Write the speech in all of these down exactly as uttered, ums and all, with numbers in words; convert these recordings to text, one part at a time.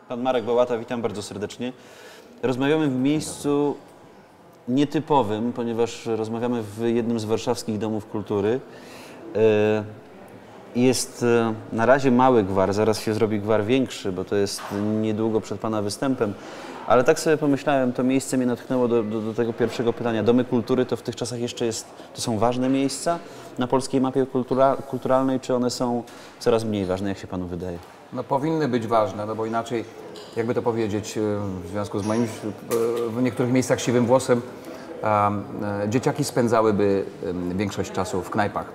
Pan Marek Bałata, witam bardzo serdecznie. Rozmawiamy w miejscu nietypowym, ponieważ rozmawiamy w jednym z warszawskich domów kultury. Jest na razie mały gwar, zaraz się zrobi gwar większy, bo to jest niedługo przed Pana występem. Ale tak sobie pomyślałem, to miejsce mnie natchnęło do, do, do tego pierwszego pytania. Domy kultury to w tych czasach jeszcze jest, to są ważne miejsca na polskiej mapie kultura, kulturalnej, czy one są coraz mniej ważne, jak się Panu wydaje? No powinny być ważne, no bo inaczej, jakby to powiedzieć, w związku z moim w niektórych miejscach siwym włosem, um, dzieciaki spędzałyby większość czasu w knajpach.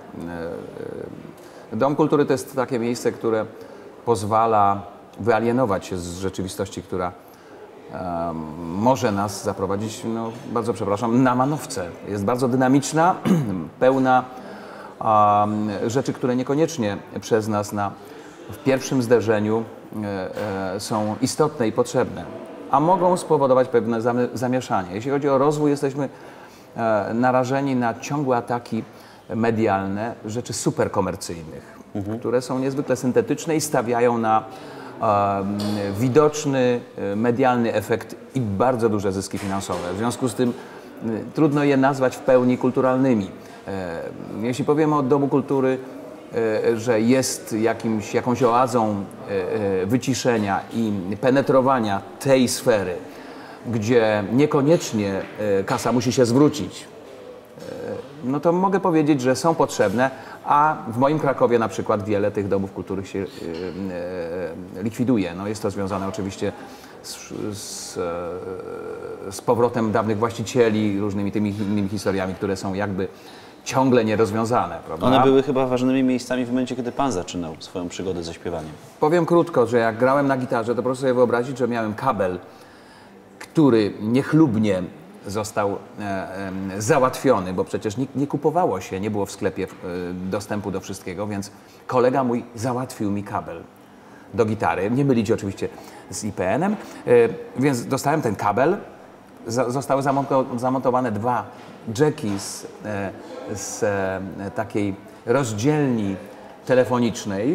Dom kultury to jest takie miejsce, które pozwala wyalienować się z rzeczywistości, która um, może nas zaprowadzić, no bardzo przepraszam, na manowce. Jest bardzo dynamiczna, pełna um, rzeczy, które niekoniecznie przez nas na w pierwszym zderzeniu e, e, są istotne i potrzebne, a mogą spowodować pewne zamieszanie. Jeśli chodzi o rozwój, jesteśmy e, narażeni na ciągłe ataki medialne rzeczy superkomercyjnych, mhm. które są niezwykle syntetyczne i stawiają na e, widoczny e, medialny efekt i bardzo duże zyski finansowe. W związku z tym e, trudno je nazwać w pełni kulturalnymi. E, jeśli powiemy o Domu Kultury, że jest jakimś, jakąś oazą wyciszenia i penetrowania tej sfery, gdzie niekoniecznie kasa musi się zwrócić, no to mogę powiedzieć, że są potrzebne, a w moim Krakowie na przykład wiele tych domów kultury się likwiduje. No jest to związane oczywiście z, z, z powrotem dawnych właścicieli, różnymi tymi innymi historiami, które są jakby ciągle nierozwiązane, prawda? One były chyba ważnymi miejscami w momencie, kiedy Pan zaczynał swoją przygodę ze śpiewaniem. Powiem krótko, że jak grałem na gitarze, to proszę sobie wyobrazić, że miałem kabel, który niechlubnie został e, e, załatwiony, bo przecież nie, nie kupowało się, nie było w sklepie e, dostępu do wszystkiego, więc kolega mój załatwił mi kabel do gitary. Nie mylić oczywiście z I P N-em, e, więc dostałem ten kabel, za, zostały zamonto, zamontowane dwa jacki z, z takiej rozdzielni telefonicznej,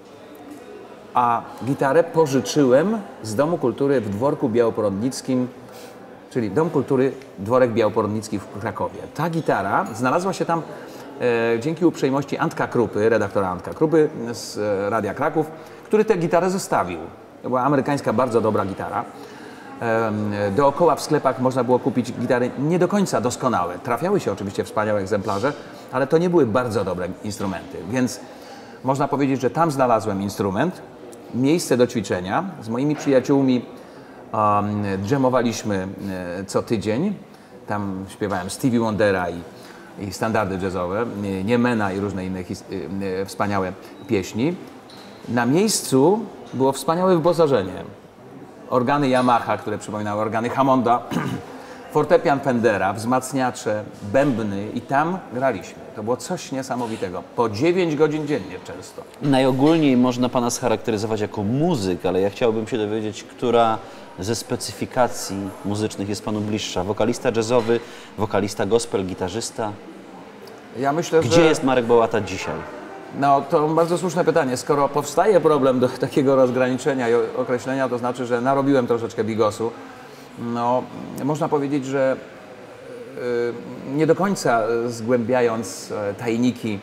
a gitarę pożyczyłem z Domu Kultury w Dworku Białoporodnickim, czyli Dom Kultury Dworek Białoporodnicki w Krakowie. Ta gitara znalazła się tam e, dzięki uprzejmości Antka Krupy, redaktora Antka Krupy z e, Radia Kraków, który tę gitarę zostawił. To była amerykańska, bardzo dobra gitara. Dookoła w sklepach można było kupić gitary nie do końca doskonałe. Trafiały się oczywiście wspaniałe egzemplarze, ale to nie były bardzo dobre instrumenty. Więc można powiedzieć, że tam znalazłem instrument, miejsce do ćwiczenia. Z moimi przyjaciółmi um, dżemowaliśmy e, co tydzień. Tam śpiewałem Stevie Wondera i, i standardy jazzowe, Niemena i różne inne his, e, e, wspaniałe pieśni. Na miejscu było wspaniałe wyposażenie. Organy Yamaha, które przypominały organy Hammonda, fortepian Fendera, wzmacniacze, bębny i tam graliśmy. To było coś niesamowitego. Po dziewięć godzin dziennie często. Najogólniej można Pana scharakteryzować jako muzyk, ale ja chciałbym się dowiedzieć, która ze specyfikacji muzycznych jest Panu bliższa? Wokalista jazzowy, wokalista gospel, gitarzysta? Ja myślę, Gdzie że... jest Marek Bałata dzisiaj? No to bardzo słuszne pytanie. Skoro powstaje problem do takiego rozgraniczenia i określenia, to znaczy, że narobiłem troszeczkę bigosu. No, można powiedzieć, że yy, nie do końca zgłębiając tajniki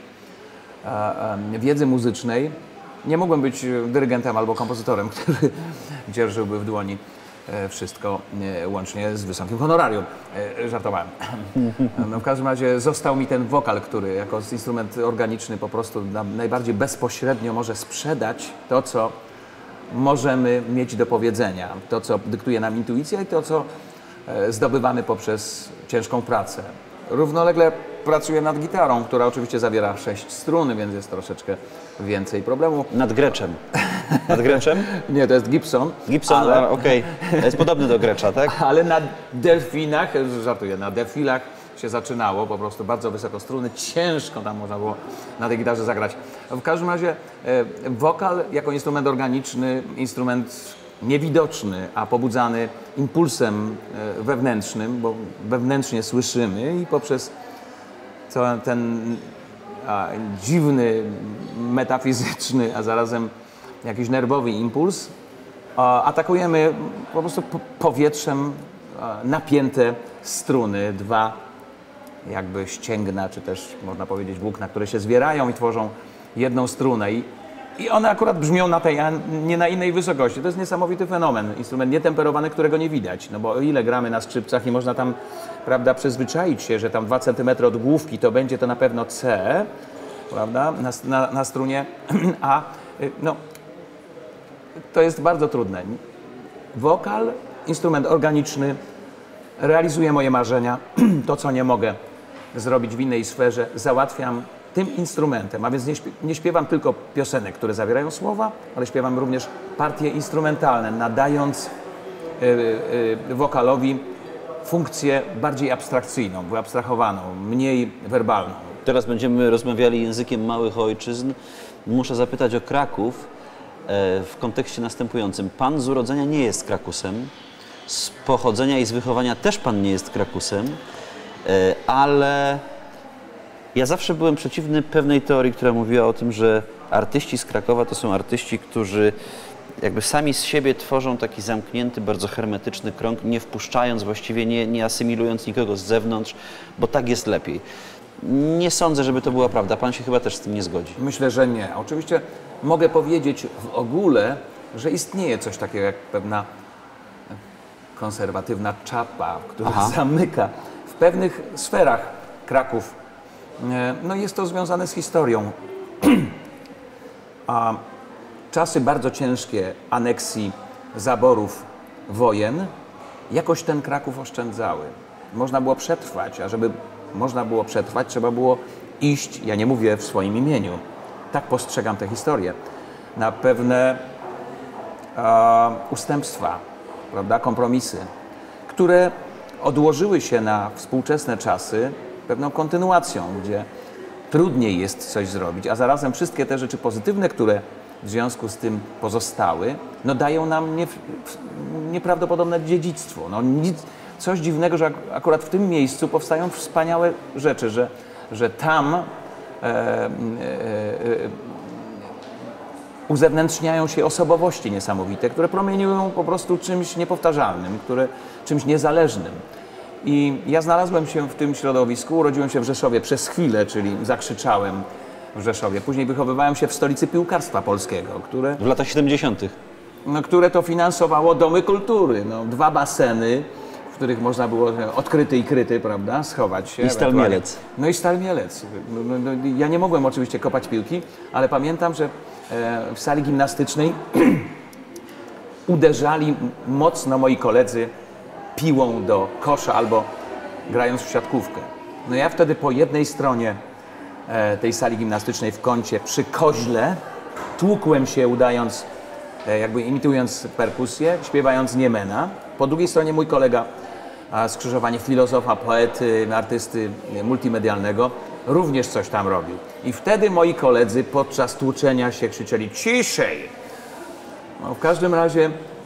yy, wiedzy muzycznej, nie mogłem być dyrygentem albo kompozytorem, który dzierżyłby w dłoni wszystko, łącznie z wysokim honorarium. Żartowałem. No, w każdym razie został mi ten wokal, który jako instrument organiczny po prostu najbardziej bezpośrednio może sprzedać to, co możemy mieć do powiedzenia, to, co dyktuje nam intuicja i to, co zdobywamy poprzez ciężką pracę. Równolegle pracuję nad gitarą, która oczywiście zawiera sześć strun, więc jest troszeczkę więcej problemu. Nad greczem. Nad greczem? Nie, to jest Gibson. Gibson, ale... okej. Okay. Jest podobny do grecza, tak? Ale na delfinach, żartuję, na defilach się zaczynało, po prostu bardzo wysoko struny, ciężko tam można było na tej gitarze zagrać. W każdym razie e, wokal jako instrument organiczny, instrument niewidoczny, a pobudzany impulsem e, wewnętrznym, bo wewnętrznie słyszymy i poprzez cały ten a, dziwny, metafizyczny, a zarazem jakiś nerwowy impuls a, atakujemy po prostu po, powietrzem a, napięte struny, dwa jakby ścięgna, czy też można powiedzieć włókna, które się zwierają i tworzą jedną strunę. I, i one akurat brzmią na tej, a nie na innej wysokości. To jest niesamowity fenomen. Instrument nietemperowany, którego nie widać. No bo o ile gramy na skrzypcach i można tam, prawda, przyzwyczaić się, że tam dwa centymetry od główki to będzie to na pewno C, prawda, na, na, na strunie, a no, to jest bardzo trudne. Wokal, instrument organiczny, realizuje moje marzenia, to co nie mogę zrobić w innej sferze, załatwiam tym instrumentem, a więc nie, śpiew, nie śpiewam tylko piosenek, które zawierają słowa, ale śpiewam również partie instrumentalne, nadając y, y, wokalowi funkcję bardziej abstrakcyjną, wyabstrahowaną, mniej werbalną. Teraz będziemy rozmawiali językiem małych ojczyzn. Muszę zapytać o Kraków e, w kontekście następującym. Pan z urodzenia nie jest Krakusem, z pochodzenia i z wychowania też pan nie jest Krakusem, e, ale ja zawsze byłem przeciwny pewnej teorii, która mówiła o tym, że artyści z Krakowa to są artyści, którzy jakby sami z siebie tworzą taki zamknięty, bardzo hermetyczny krąg, nie wpuszczając właściwie, nie, nie asymilując nikogo z zewnątrz, bo tak jest lepiej. Nie sądzę, żeby to była prawda. Pan się chyba też z tym nie zgodzi. Myślę, że nie. Oczywiście mogę powiedzieć w ogóle, że istnieje coś takiego jak pewna konserwatywna czapa, która Aha. zamyka w pewnych sferach Kraków. No jest to związane z historią. A czasy bardzo ciężkie aneksji, zaborów, wojen jakoś ten Kraków oszczędzały. Można było przetrwać, a żeby można było przetrwać, trzeba było iść, ja nie mówię w swoim imieniu, tak postrzegam tę historię, na pewne e, ustępstwa, prawda, kompromisy, które odłożyły się na współczesne czasy pewną kontynuacją, gdzie trudniej jest coś zrobić, a zarazem wszystkie te rzeczy pozytywne, które w związku z tym pozostały, no dają nam nie, nieprawdopodobne dziedzictwo. No, nic, coś dziwnego, że akurat w tym miejscu powstają wspaniałe rzeczy, że, że tam e, e, e, uzewnętrzniają się osobowości niesamowite, które promieniują po prostu czymś niepowtarzalnym, które, czymś niezależnym. I ja znalazłem się w tym środowisku, urodziłem się w Rzeszowie przez chwilę, czyli zakrzyczałem w Rzeszowie. Później wychowywałem się w stolicy piłkarstwa polskiego, które... W latach siedemdziesiątych. No, które to finansowało domy kultury. No, dwa baseny, w których można było odkryty i kryty, prawda, schować się. I Stal Mielec. No i Stal Mielec. No, no, ja nie mogłem oczywiście kopać piłki, ale pamiętam, że e, w sali gimnastycznej uderzali mocno moi koledzy piłą do kosza albo grając w siatkówkę. No ja wtedy po jednej stronie e, tej sali gimnastycznej w kącie przy koźle tłukłem się, udając, e, jakby imitując perkusję, śpiewając Niemena. Po drugiej stronie mój kolega, a, skrzyżowanie filozofa, poety, artysty multimedialnego, również coś tam robił. I wtedy moi koledzy podczas tłuczenia się krzyczeli ciszej. No, w każdym razie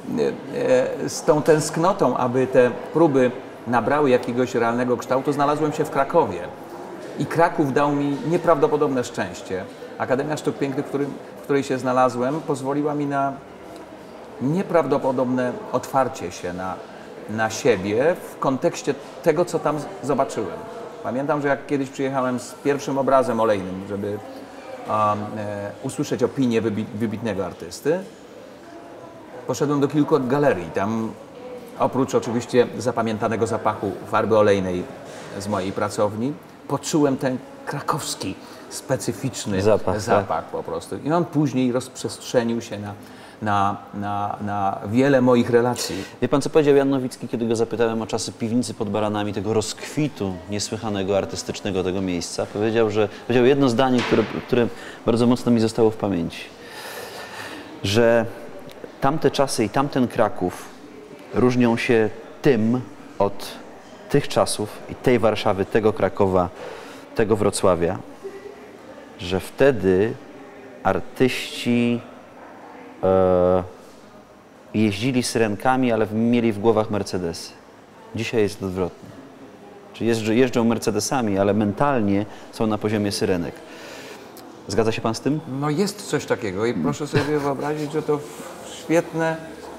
z tą tęsknotą, aby te próby nabrały jakiegoś realnego kształtu, znalazłem się w Krakowie. I Kraków dał mi nieprawdopodobne szczęście. Akademia Sztuk Pięknych, w, którym, w której się znalazłem, pozwoliła mi na nieprawdopodobne otwarcie się na, na siebie w kontekście tego, co tam zobaczyłem. Pamiętam, że jak kiedyś przyjechałem z pierwszym obrazem olejnym, żeby um, e, usłyszeć opinię wybi wybitnego artysty, poszedłem do kilku galerii. Tam oprócz oczywiście zapamiętanego zapachu farby olejnej z mojej pracowni, poczułem ten krakowski, specyficzny zapach, zapach tak. po prostu. I on później rozprzestrzenił się na, na, na, na wiele moich relacji. Wie pan, co powiedział Jan Nowicki, kiedy go zapytałem o czasy piwnicy pod Baranami, tego rozkwitu niesłychanego, artystycznego tego miejsca? Powiedział, że powiedział jedno zdanie, które, które bardzo mocno mi zostało w pamięci. Że tamte czasy i tamten Kraków różnią się tym od tych czasów i tej Warszawy, tego Krakowa, tego Wrocławia, że wtedy artyści e, jeździli syrenkami, ale mieli w głowach Mercedesy. Dzisiaj jest odwrotnie. Czyli jeżdżą, jeżdżą Mercedesami, ale mentalnie są na poziomie syrenek. Zgadza się pan z tym? No jest coś takiego i proszę sobie wyobrazić, że to świetne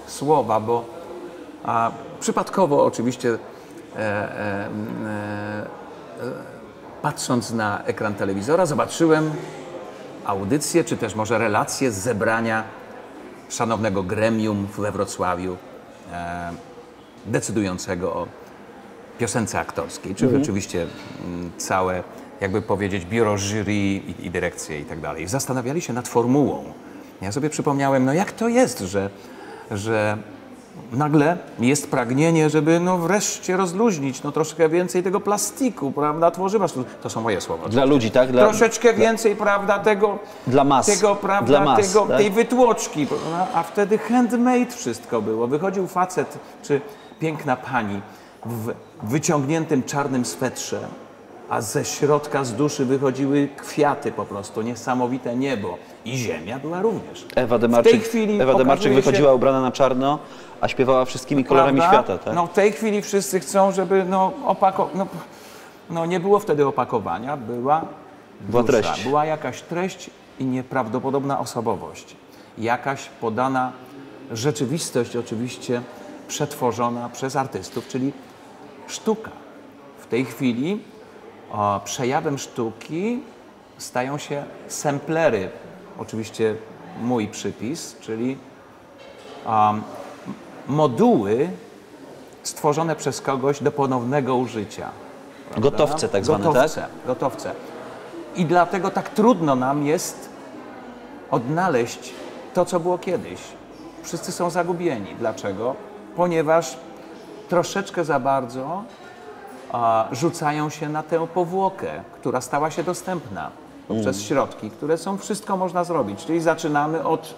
słowa, bo a, przypadkowo oczywiście e, e, e, patrząc na ekran telewizora, zobaczyłem audycję, czy też może relację z zebrania szanownego gremium we Wrocławiu, e, decydującego o piosence aktorskiej, czy Mhm. oczywiście m, całe, jakby powiedzieć, biuro jury i, i dyrekcje i tak dalej. Zastanawiali się nad formułą. Ja sobie przypomniałem, no jak to jest, że, że nagle jest pragnienie, żeby no wreszcie rozluźnić, no troszkę więcej tego plastiku, prawda, tworzywa. To są moje słowa. Dla ludzi, tak? Dla, Troszeczkę więcej, prawda, tego, dla mas. tego prawda, Dla mas, tego, tak? tej wytłoczki, prawda? A wtedy handmade wszystko było. Wychodził facet, czy piękna pani w wyciągniętym czarnym swetrze, a ze środka, z duszy wychodziły kwiaty po prostu, niesamowite niebo. I ziemia była również. Ewa Demarczyk, W tej chwili Ewa Demarczyk okazuje się- wychodziła ubrana na czarno, a śpiewała wszystkimi kolorami Prawda? świata, tak? No w tej chwili wszyscy chcą, żeby no, opako... no, no nie było wtedy opakowania, była Była dusza, treść. była jakaś treść i nieprawdopodobna osobowość. Jakaś podana rzeczywistość oczywiście przetworzona przez artystów, czyli sztuka. W tej chwili o, przejawem sztuki stają się samplery. Oczywiście mój przypis, czyli um, moduły stworzone przez kogoś do ponownego użycia. prawda? Gotowce tak zwane, gotowce, tak? Gotowce. I dlatego tak trudno nam jest odnaleźć to, co było kiedyś. Wszyscy są zagubieni. Dlaczego? Ponieważ troszeczkę za bardzo a, rzucają się na tę powłokę, która stała się dostępna poprzez środki, które są, wszystko można zrobić. Czyli zaczynamy od,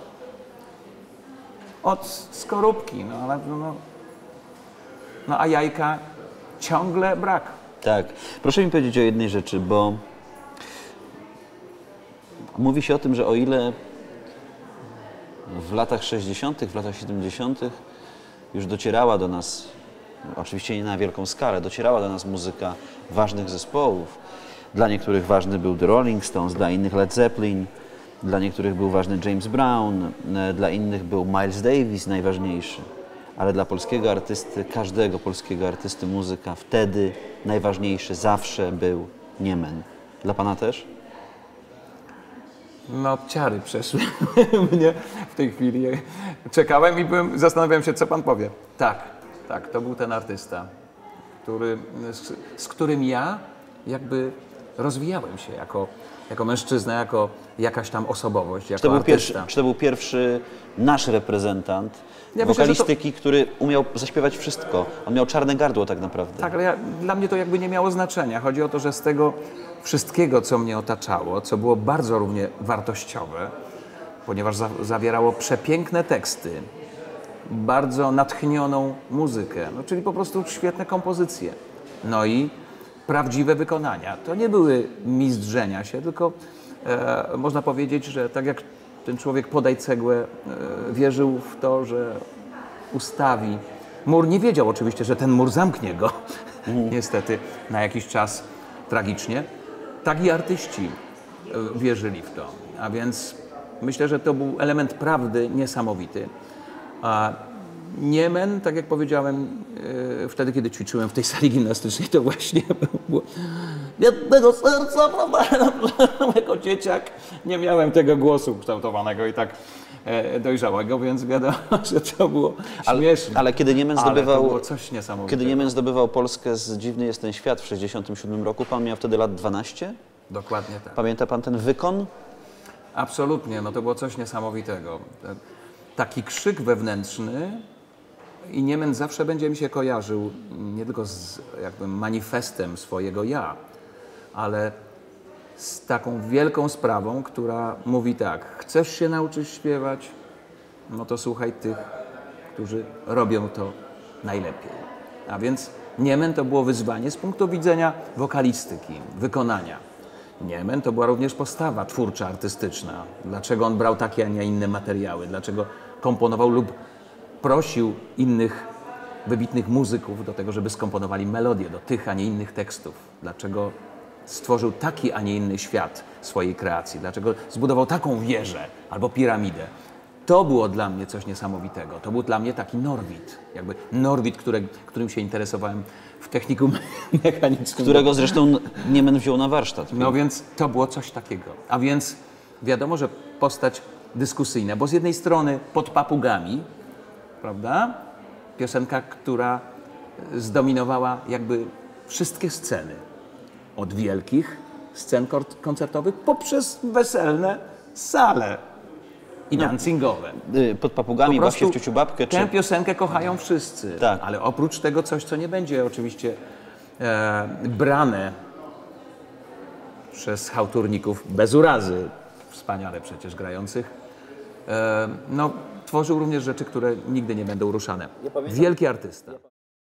od skorupki, no, ale, no, no a jajka ciągle brak. Tak. Proszę mi powiedzieć o jednej rzeczy, bo mówi się o tym, że o ile w latach sześćdziesiątych, w latach siedemdziesiątych już docierała do nas, oczywiście nie na wielką skalę, docierała do nas muzyka ważnych zespołów. Dla niektórych ważny był The Rolling Stones, dla innych Led Zeppelin, dla niektórych był ważny James Brown, dla innych był Miles Davis najważniejszy. Ale dla polskiego artysty, każdego polskiego artysty muzyka wtedy najważniejszy zawsze był Niemen. Dla pana też? No, ciary przeszły mnie w tej chwili. Czekałem i byłem, zastanawiałem się, co pan powie. Tak, tak, to był ten artysta, który, z, z którym ja jakby rozwijałem się jako, jako mężczyzna, jako jakaś tam osobowość, jako Czy to, był artysta. pierwszy, czy to był pierwszy nasz reprezentant Ja myślę, że wokalistyki, który umiał zaśpiewać wszystko? On miał czarne gardło tak naprawdę. Tak, ale ja, dla mnie to jakby nie miało znaczenia. Chodzi o to, że z tego wszystkiego, co mnie otaczało, co było bardzo równie wartościowe, ponieważ za, zawierało przepiękne teksty, bardzo natchnioną muzykę, no, czyli po prostu świetne kompozycje, no i prawdziwe wykonania. To nie były mizdrzenia się, tylko e, można powiedzieć, że tak jak ten człowiek podaj cegłę, e, wierzył w to, że ustawi mur. Nie wiedział oczywiście, że ten mur zamknie go, niestety, na jakiś czas tragicznie. Tak i artyści e, wierzyli w to. A więc myślę, że to był element prawdy niesamowity. A Niemen, tak jak powiedziałem, e, wtedy, kiedy ćwiczyłem w tej sali gimnastycznej, to właśnie było jednego serca, prawda, jako dzieciak. Nie miałem tego głosu kształtowanego i tak e, dojrzałego, więc wiadomo, że to było śmieszne. Ale, ale kiedy Niemen Ale to zdobywał, było coś niesamowitego. kiedy Niemen zdobywał Polskę z Dziwny jest ten świat w sześćdziesiątym siódmym roku, pan miał wtedy lat dwanaście? Dokładnie tak. Pamięta pan ten wykon? Absolutnie, no to było coś niesamowitego. Taki krzyk wewnętrzny i Niemen zawsze będzie mi się kojarzył nie tylko z jakby manifestem swojego ja, ale z taką wielką sprawą, która mówi tak: chcesz się nauczyć śpiewać? No to słuchaj tych, którzy robią to najlepiej. A więc Niemen to było wyzwanie z punktu widzenia wokalistyki, wykonania. Niemen to była również postawa twórcza, artystyczna. Dlaczego on brał takie, a nie inne materiały? Dlaczego komponował lub prosił innych wybitnych muzyków do tego, żeby skomponowali melodię do tych, a nie innych tekstów? Dlaczego stworzył taki, a nie inny świat swojej kreacji? Dlaczego zbudował taką wieżę albo piramidę? to było dla mnie coś niesamowitego. To był dla mnie taki Norwid. Jakby Norwid, które, którym się interesowałem w technikum mechanicznym. Którego zresztą Niemen wziął na warsztat. No więc to było coś takiego. A więc wiadomo, że postać dyskusyjna, bo z jednej strony Pod papugami, prawda? Piosenka, która zdominowała jakby wszystkie sceny. Od wielkich scen koncertowych poprzez weselne sale i dancingowe. Y, Pod papugami, Baw się w ciuciu babkę. Tę Czy... piosenkę kochają wszyscy. Tak. Ale oprócz tego coś, co nie będzie oczywiście e, brane przez chałturników bez urazy, wspaniale przecież grających, e, no, tworzył również rzeczy, które nigdy nie będą ruszane. Wielki artysta.